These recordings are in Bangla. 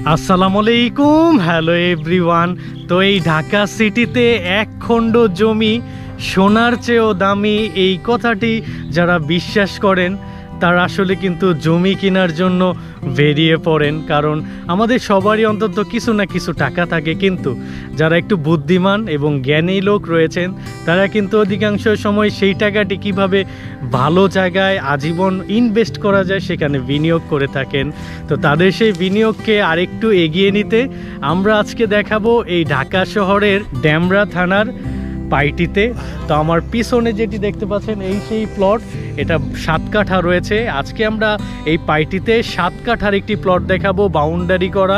আসসালামু আলাইকুম, হ্যালো এভরিওয়ান। তো এই ঢাকা সিটিতে এক খণ্ড জমি সোনার চেয়েও দামি, এই কথাটি যারা বিশ্বাস করেন তারা আসলে কিন্তু জমি কেনার জন্য বেরিয়ে পড়েন। কারণ আমাদের সবারই অন্তত কিছু না কিছু টাকা থাকে, কিন্তু যারা একটু বুদ্ধিমান এবং জ্ঞানী লোক রয়েছেন তারা কিন্তু অধিকাংশ সময় সেই টাকাটি কিভাবে ভালো জায়গায় আজীবন ইনভেস্ট করা যায় সেখানে বিনিয়োগ করে থাকেন। তো তাদের সেই বিনিয়োগকে আরেকটু এগিয়ে নিতে আমরা আজকে দেখাবো এই ঢাকা শহরের ডেমরা থানার পাইটিতে। তো আমার পিছনে যেটি দেখতে পাচ্ছেন এই সেই প্লট, এটা 7 কাঠা রয়েছে। আজকে আমরা এই পাইটিতে 7 কাঠার একটি প্লট দেখাবো, বাউন্ডারি করা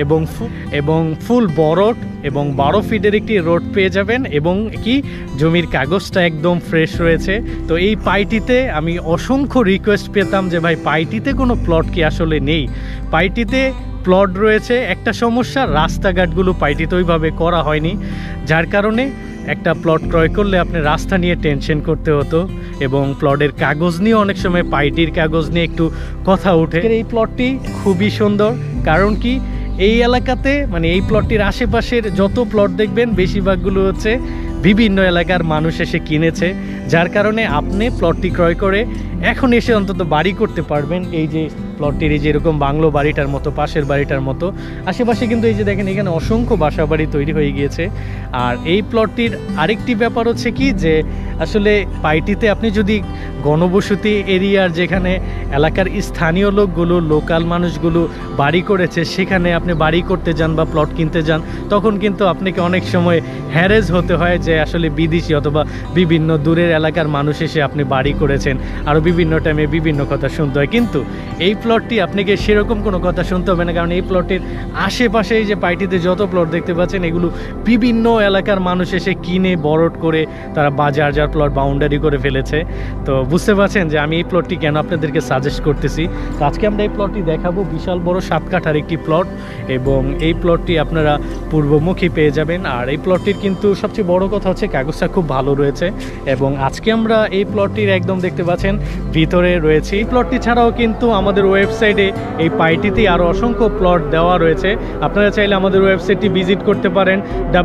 এবং ফুল বরট এবং 12 ফিটের একটি রোড পেয়ে যাবেন, এবং কি জমির কাগজটা একদম ফ্রেশ রয়েছে। তো এই পাইটিতে আমি অসংখ্য রিকোয়েস্ট পেতাম যে ভাই পাইটিতে কোনো প্লট কি আসলে নেই। পাইটিতে প্লট রয়েছে, একটা সমস্যা রাস্তাঘাটগুলো পাইটিতে ওইভাবে করা হয়নি, যার কারণে একটা প্লট ক্রয় করলে আপনি রাস্তা নিয়ে টেনশন করতে হতো, এবং প্লটের কাগজ নিয়ে অনেক সময় পাইটির কাগজ নিয়ে একটু কথা ওঠে। এই প্লটটি খুবই সুন্দর, কারণ কি এই এলাকাতে মানে এই প্লটটির আশেপাশের যত প্লট দেখবেন বেশিরভাগগুলো হচ্ছে বিভিন্ন এলাকার মানুষ এসে কিনেছে, যার কারণে আপনি প্লটটি ক্রয় করে এখন এসে অন্তত বাড়ি করতে পারবেন। এই যে প্লটটির এই যে এরকম বাংলো বাড়িটার মতো, পাশের বাড়িটার মতো আশেপাশে কিন্তু এই যে দেখেন এখানে অসংখ্য বাসা বাড়ি তৈরি হয়ে গিয়েছে। আর এই প্লটটির আরেকটি ব্যাপার হচ্ছে কি যে আসলে পাইটিতে আপনি যদি গণবসতি এরিয়ার যেখানে এলাকার স্থানীয় লোকগুলো, লোকাল মানুষগুলো বাড়ি করেছে সেখানে আপনি বাড়ি করতে যান বা প্লট কিনতে যান, তখন কিন্তু আপনাকে অনেক সময় হ্যারেজ হতে হয় যে আসলে বিদেশি অথবা বিভিন্ন দূরের এলাকার মানুষ এসে আপনি বাড়ি করেছেন, আরও বিভিন্ন টাইমে বিভিন্ন কথা শুনতে হয়। কিন্তু এই প্লটটি আপনাকে সেরকম কোনো কথা শুনতে হবে না, কারণ এই প্লটের আশেপাশে এই যে পাইটিতে যত প্লট দেখতে পাচ্ছেন এগুলো বিভিন্ন এলাকার মানুষ এসে কিনে বরট করে তারা বাজার যার প্লট বাউন্ডারি করে ফেলেছে। তো বুঝতে পারছেন যে আমি এই প্লটটি কেন আপনাদেরকে সাজেস্ট করতেছি। তো আজকে আমরা এই প্লটটি দেখাবো, বিশাল বড় 7 কাঠার একটি প্লট, এবং এই প্লটটি আপনারা পূর্বমুখী পেয়ে যাবেন। আর এই প্লটটির কিন্তু সবচেয়ে বড় কথা হচ্ছে কাগজটা খুব ভালো রয়েছে, এবং আজকে আমরা এই প্লটটির একদম দেখতে পাচ্ছেন ভিতরে রয়েছে। এই প্লটটি ছাড়াও কিন্তু আমাদের ওয়েবসাইটে এই পাইটিতেই আরও অসংখ্য প্লট দেওয়া রয়েছে, আপনারা চাইলে আমাদের ওয়েবসাইটটি ভিজিট করতে পারেন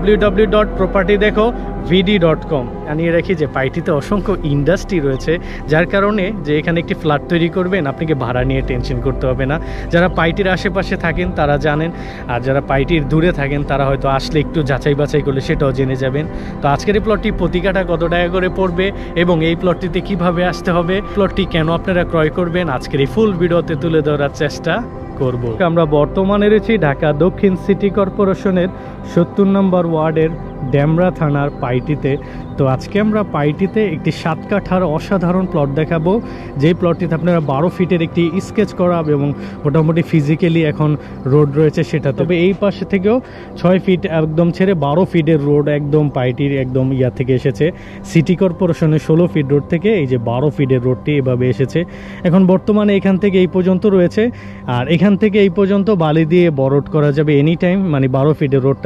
www.propertydekhovd.com। জানিয়ে রাখি যে পাইটিতে অসংখ্য ইন্ডাস্ট্রি রয়েছে, যার কারণে যে এখানে একটি ফ্ল্যাট তৈরি করবেন আপনাকে ভাড়া নিয়ে টেনশন করতে হবে না। যারা পাইটির আশেপাশে থাকেন তারা জানেন, আর যারা পাইটির দূরে থাকেন তারা হয়তো আসলে একটু যাচাই বাছাই করলে সেটাও জেনে যাবেন। তো আজকের এই প্লটটি প্রতি কাঠা কত টাকা করে পড়বে এবং এই প্লটটিতে কিভাবে আসতে হবে, প্লটটি কেন আপনারা ক্রয় করবেন, আজকের এই ফুল ভিডিওতে তুলে ধরার চেষ্টা করব। আমরা বর্তমানে রয়েছি ঢাকা দক্ষিণ সিটি কর্পোরেশনের 70 নম্বর ওয়ার্ডের ডেমরা থানার পাইটিতে। তো আজকে আমরা পাইটিতে একটি 7 কাঠার অসাধারণ প্লট দেখাবো, যেই প্লটটিতে আপনারা 12 ফিটের একটি স্কেচ করা এবং মোটামুটি ফিজিক্যালি এখন রোড রয়েছে সেটা। তবে এই পাশে থেকেও 6 ফিট একদম ছেড়ে 12 ফিটের রোড একদম পাইটির একদম ইয়া থেকে এসেছে, সিটি কর্পোরেশনের 16 ফিট রোড থেকে এই যে 12 ফিটের রোডটি এভাবে এসেছে। এখন বর্তমানে এখান থেকে এই পর্যন্ত রয়েছে, আর এখান থেকে এই পর্যন্ত বালি দিয়ে বরট করা যাবে এনি টাইম, মানে 12 ফিটের রোডটা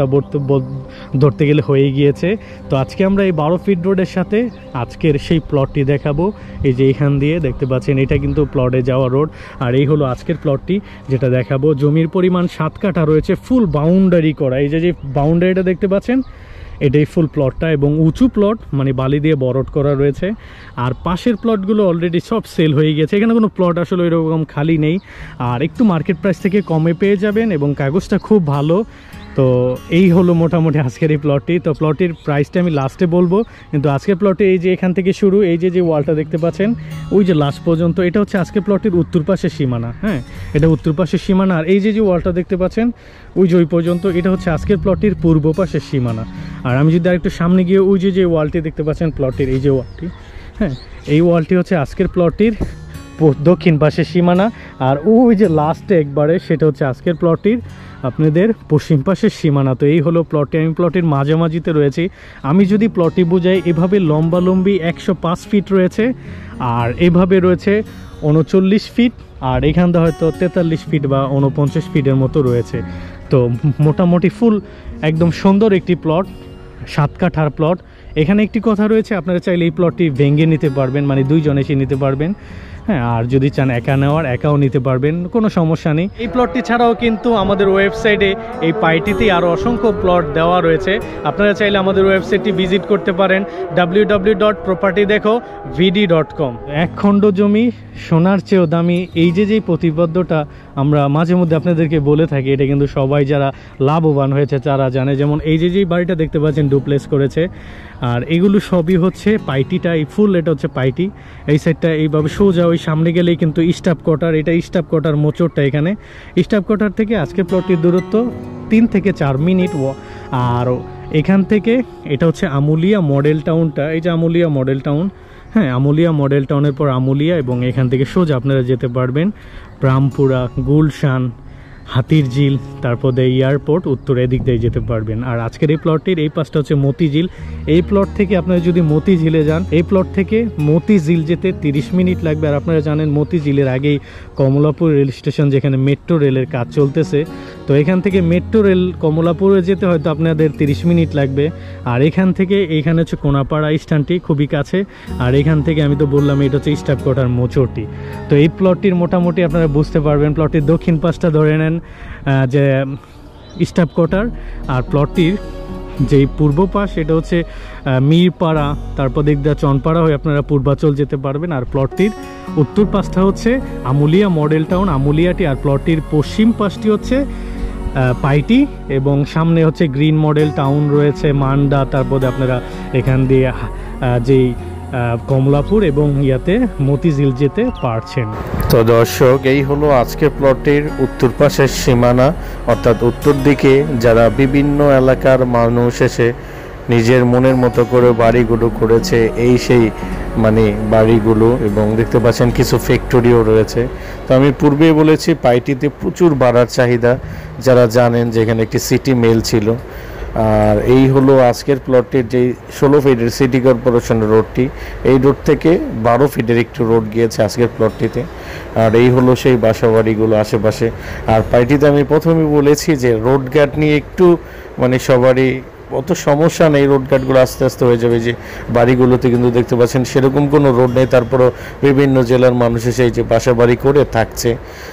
ধরতে গেলে হয়ে গিয়েছে। তো আজকে আমরা এই 12 ফিট রোডের সাথে আজকের সেই প্লটটি দেখাবো। এই যে এখান দিয়ে দেখতে পাচ্ছেন এটা কিন্তু প্লটে যাওয়া রোড, আর এই হলো আজকের প্লটটি যেটা দেখাবো। জমির পরিমাণ 7 কাঠা রয়েছে, ফুল বাউন্ডারি করা। এই যে বাউন্ডারিটা দেখতে পাচ্ছেন এটাই ফুল প্লটটা, এবং উঁচু প্লট মানে বালি দিয়ে বরট করা রয়েছে। আর পাশের প্লটগুলো অলরেডি সব সেল হয়ে গেছে, এখানে কোনো প্লট আসলে ওইরকম খালি নেই, আর একটু মার্কেট প্রাইস থেকে কমে পেয়ে যাবেন, এবং কাগজটা খুব ভালো। তো এই হলো মোটামুটি আজকের এই প্লটটি। তো প্লটের প্রাইসটা আমি লাস্টে বলবো, কিন্তু আজকের প্লটে এই যে এখান থেকে শুরু, এই যে ওয়ালটা দেখতে পাচ্ছেন ওই যে লাস্ট পর্যন্ত, এটা হচ্ছে আজকের প্লটের উত্তর পাশের সীমানা। হ্যাঁ, এটা উত্তর পাশের সীমানা। আর এই যে ওয়ালটা দেখতে পাচ্ছেন ওই যে ওই পর্যন্ত, এটা হচ্ছে আজকের প্লটটির পূর্ব পাশের সীমানা। আর আমি যদি আরেকটু সামনে গিয়ে ওই যে ওয়ালটি দেখতে পাচ্ছেন প্লটের, এই যে ওয়ালটি, হ্যাঁ এই ওয়ালটি হচ্ছে আজকের প্লটটির দক্ষিণ পাশের সীমানা। আর ওই যে লাস্টে একবারে সেটা হচ্ছে আজকের প্লটটির আপনাদের পশ্চিম পাশের সীমানা। তো এই হলো প্লটটি, আমি প্লটের মাঝামাঝিতে রয়েছি। আমি যদি প্লটটি বুঝাই, এভাবে লম্বালম্বি 105 ফিট রয়েছে, আর এভাবে রয়েছে 39 ফিট, আর এখানটা হয়তো 43 ফিট বা 49 ফিটের মতো রয়েছে। তো মোটামুটি ফুল একদম সুন্দর একটি প্লট, 7 কাঠার প্লট। এখানে একটি কথা রয়েছে, আপনারা চাইলে এই প্লটটি ভেঙে নিতে পারবেন, মানে 2 জন এসে নিতে পারবেন। হ্যাঁ, আর যদি চান একা নেওয়ার একাও নিতে পারবেন, কোনো সমস্যা নেই। এই প্লটটি ছাড়াও কিন্তু আমাদের ওয়েবসাইটে এই পাইটিতেই আরও অসংখ্য প্লট দেওয়া রয়েছে। আপনারা চাইলে আমাদের ওয়েবসাইটটি ভিজিট করতে পারেন www.propertydekhovd.com। এক খণ্ড জমি সোনার চেয়েও দামি, এই যে প্রতিপাদ্যটা আমরা মাঝে মধ্যে আপনাদেরকে বলে থাকি, এটা কিন্তু সবাই যারা লাভবান হয়েছে তারা জানে। যেমন এই যে বাড়িটা দেখতে পাচ্ছেন ডুপ্লেক্স করেছে, আর এগুলো সবই হচ্ছে পাইটিটা, এই ফুল এটা হচ্ছে পাইটি। এই সাইডটা এইভাবে সোজা ওই সামনে গেলেই কিন্তু স্টাফ কোয়ার্টার, এটা স্টাফ কোয়ার্টার মোচরটা। এখানে স্টাফ কোয়ার্টার থেকে আজকে প্লটটির দূরত্ব 3 থেকে 4 মিনিট। আর এখান থেকে এটা হচ্ছে আমুলিয়া মডেল টাউনটা, এই যে আমুলিয়া মডেল টাউন। হ্যাঁ, আমুলিয়া মডেল টাউনের পর আমুলিয়া, এবং এখান থেকে সোজা আপনারা যেতে পারবেন ব্রাহ্মপুরা, গুলশান, হাতিরঝিল, তারপর এয়ারপোর্ট, উত্তর এদিক দিয়ে যেতে পারবেন। আর আজকের এই প্লটটির এই পাশটা হচ্ছে মতিঝিল। এই প্লট থেকে আপনারা যদি মতিঝিলে যান, এই প্লট থেকে মতিঝিল যেতে 30 মিনিট লাগবে। আর আপনারা জানেন মতিঝিলের আগেই কমলাপুর রেল স্টেশন, যেখানে মেট্রো রেলের কাজ চলতেছে। তো এখান থেকে মেট্রো রেল কমলাপুরে যেতে হয়তো আপনাদের 30 মিনিট লাগবে। আর এখান থেকে এইখানে হচ্ছে কোনাপাড়া স্ট্যান্ডটি খুবই কাছে। আর এখান থেকে আমি তো বললাম এটা হচ্ছে স্টাফ কোয়ার্টার মোচরটি। তো এই প্লটটির মোটামুটি আপনারা বুঝতে পারবেন, প্লটটির দক্ষিণ পাশটা ধরে নেন যে স্টাফ কোয়ার্টার, আর প্লটটির যেই পূর্ব পাশ এটা হচ্ছে মিরপাড়া, তারপর দেখদা চনপাড়া হয়ে আপনারা পূর্বাচল যেতে পারবেন। আর প্লটটির উত্তর পাশটা হচ্ছে আমুলিয়া মডেল টাউন, আমুলিয়াটি। আর প্লটটির পশ্চিম পাশটি হচ্ছে পাইটি, এবং সামনে হচ্ছে গ্রিন মডেল টাউন রয়েছে, মান্ডা, তারপরে আপনারা এখান দিয়ে যেই কমলাপুর এবং ইয়াতে মতিঝিল যেতে পারছেন। তো দর্শক, এই হলো আজকের প্লটের উত্তর পাশের সীমানা, অর্থাৎ উত্তর দিকে যারা বিভিন্ন এলাকার মানুষ এসে নিজের মনের মতো করে বাড়িগুলো করেছে, এই সেই বাড়িগুলো। এবং দেখতে পাচ্ছেন কিছু ফ্যাক্টরিও রয়েছে। তো আমি পূর্বেই বলেছি পাইটিতে প্রচুর ভাড়ার চাহিদা, যারা জানেন যে এখানে একটি সিটি মেল ছিল। আর এই হলো আজকের প্লটটির যেই 16 ফিটের সিটি কর্পোরেশনের রোডটি, এই রোড থেকে 12 ফিটের একটু রোড গিয়েছে আজকের প্লটটিতে। আর এই হলো সেই বাসাবাড়িগুলো আশেপাশে। আর পাইটিতে আমি প্রথমেই বলেছি যে রোডঘাট নিয়ে একটু সবারই অত সমস্যা নেই, রোডঘাটগুলো আস্তে আস্তে হয়ে যাবে। যে বাড়িগুলোতে কিন্তু দেখতে পাচ্ছেন সেরকম কোনো রোড নেই, তারপরও বিভিন্ন জেলার মানুষ এসে এই যে বাসা বাড়ি করে থাকছে।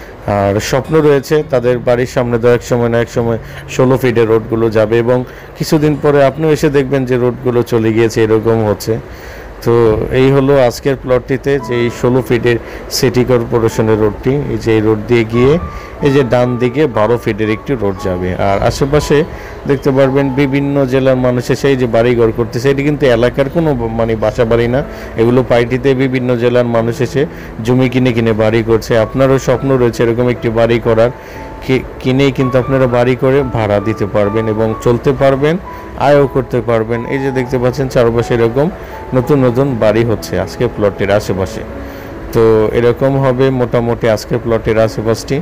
আর স্বপ্ন রয়েছে তাদের বাড়ির সামনে তো এক সময় না এক সময় 16 ফিটের রোডগুলো যাবে, এবং কিছুদিন পরে আপনিও এসে দেখবেন যে রোডগুলো চলে গিয়েছে, এরকম হচ্ছে। তো এই হলো আজকের প্লটটিতে যে এই 16 ফিটের সিটি কর্পোরেশনের রোডটি, এই যে এই রোড দিয়ে গিয়ে এই যে ডান দিকে 12 ফিটের একটি রোড যাবে। আর আশেপাশে দেখতে পারবেন বিভিন্ন জেলার মানুষ এসে এই যে বাড়িঘর করতেছে। এটি কিন্তু এলাকার কোনো বাসা বাড়ি না, এগুলো পাইটিতে বিভিন্ন জেলার মানুষ এসে জমি কিনে কিনে বাড়ি করছে। আপনারও স্বপ্ন রয়েছে এরকম একটি বাড়ি করার, কিনেই কিন্তু আপনারা বাড়ি করে ভাড়া দিতে পারবেন এবং চলতে পারবেন, আয়ও করতে পারবেন। এই যে দেখতে পাচ্ছেন চারপাশে এরকম নতুন নতুন বাড়ি হচ্ছে আজকে প্লটের আশেপাশে। তো এরকম হবে মোটামুটি আজকে প্লটের আশেপাশটি।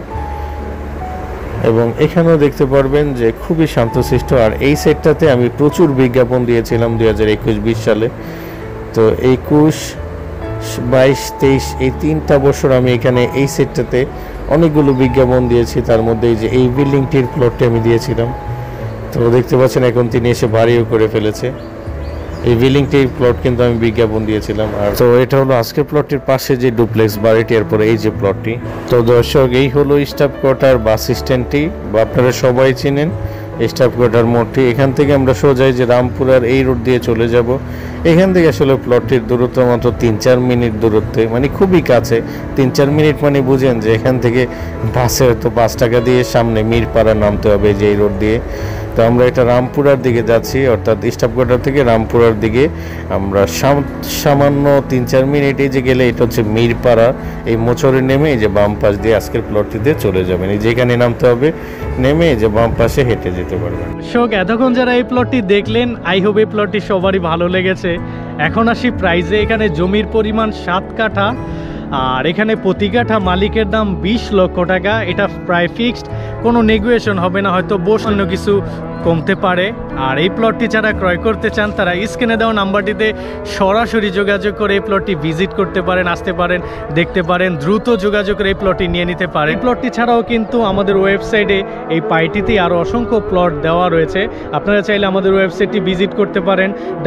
এবং এখানেও দেখতে পারবেন যে খুবই শান্তশিষ্ট। আর এই সেটটাতে আমি প্রচুর বিজ্ঞাপন দিয়েছিলাম 2021-20 সালে। তো 21, 22, 23 এই 3টা বছর আমি এখানে এই সেটটাতে অনেকগুলো বিজ্ঞাপন দিয়েছি। তার মধ্যে এই বিল্ডিংটির প্লটটি আমি দিয়েছিলাম। তো দেখতে পাচ্ছেন এখন তিনি এসে বাড়িও করে ফেলেছে। এই বিল্ডিংটির প্লট কিন্তু আমি বিজ্ঞাপন দিয়েছিলাম। আর তো এটা হলো আজকের প্লটটির পাশে যে ডুপ্লেক্স বাড়িটি, এরপরে এই যে প্লটটি। তো দর্শক, এই হলো স্টাফ কোয়ার্টার বাস স্ট্যান্ডটি, আপনারা সবাই চিনেন স্টাফ কোয়ার্টার মোড়টি। এখান থেকে আমরা সোজাই যে রামপুরার এই রোড দিয়ে চলে যাব। এখান থেকে আসলে প্লটটির দূরত্ব মাত্র 3-4 মিনিট দূরত্বে, খুবই কাছে। 3-4 মিনিট বুঝেন যে এখান থেকে বাসে হয়তো 5 টাকা দিয়ে সামনে মিরপাড়া নামতে হবে যে এই রোড দিয়ে। তো আমরা এটা রামপুরার দিকে যাচ্ছি, অর্থাৎ স্টাফ কোয়ার্টার থেকে রামপুরার দিকে আমরা সামান্য 3-4 মিনিটে যে গেলে এটা হচ্ছে মিরপাড়া। এই মোচরে নেমে এই যে বাম পাশ দিয়ে আজকের প্লটটিতে চলে যাবেন। এই যেখানে নামতে হবে, নেমে যে বাম পাশে হেঁটে যেতে পারবেন। এতক্ষণ যারা এই প্লটটি দেখলেন, আই হোপ এই প্লটটি সবারই ভালো লেগেছে। এখন আসি প্রাইজে। এখানে জমির পরিমাণ 7 কাঠা, আর এখানে প্রতি কাঠা মালিকের দাম 20 লক্ষ টাকা। এটা প্রায় ফিক্সড, কোনো নেগোসিয়েশন হবে না। হয়তো অন্য কিছু কমতে পারে। আর এই প্লটটি যারা ক্রয় করতে চান তারা স্ক্রিনে দেওয়া নাম্বারটিতে সরাসরি যোগাযোগ করে এই প্লটটি ভিজিট করতে পারেন, আসতে পারেন, দেখতে পারেন, দ্রুত যোগাযোগ করে এই প্লটটি নিয়ে নিতে পারেন। এই প্লটটি ছাড়াও কিন্তু আমাদের ওয়েবসাইটে এই পাইটিতেই আরও অসংখ্য প্লট দেওয়া রয়েছে। আপনারা চাইলে আমাদের ওয়েবসাইটটি ভিজিট করতে পারেন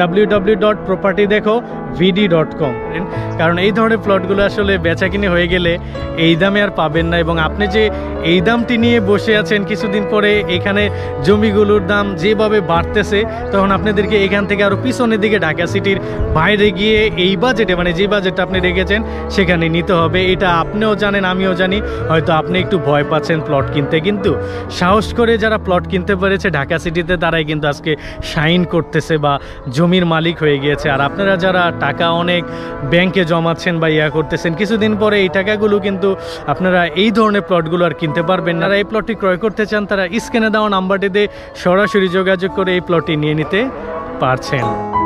www.propertydekhovd.com, কারণ এই ধরনের প্লটগুলো আসলে বেচাকিনি হয়ে গেলে এই দামে আর পাবেন না। এবং আপনি যে এই দামটি নিয়ে বসে আছেন, কিছুদিন পরে এখানে জমিগুলোর দাম যেভাবে বাড়তেছে, তখন আপনাদেরকে এখান থেকে আরও পিছনের দিকে ঢাকা সিটির বাইরে গিয়ে এই বাজেটে, মানে যে বাজেটটা আপনি রেখেছেন সেখানে নিতে হবে। এটা আপনিও জানেন, আমিও জানি। হয়তো আপনি একটু ভয় পাচ্ছেন প্লট কিনতে, কিন্তু সাহস করে যারা প্লট কিনতে পেরেছে ঢাকা সিটিতে তারাই কিন্তু আজকে শাইন করতেছে বা জমির মালিক হয়ে গিয়েছে। আর আপনারা যারা টাকা অনেক ব্যাংকে জমাচ্ছেন বা ইয়া করতেছেন, কিছুদিন পরে এই টাকাগুলো কিন্তু আপনারা এই ধরনের প্লটগুলো আর কিনতে পারবেন না। যারা এই প্লটটি ক্রয় করতে চান তারা স্ক্রিনে দেওয়া নাম্বারটিতে সরাসরি যোগাযোগ করে এই প্লটটি নিয়ে নিতে পারছেন।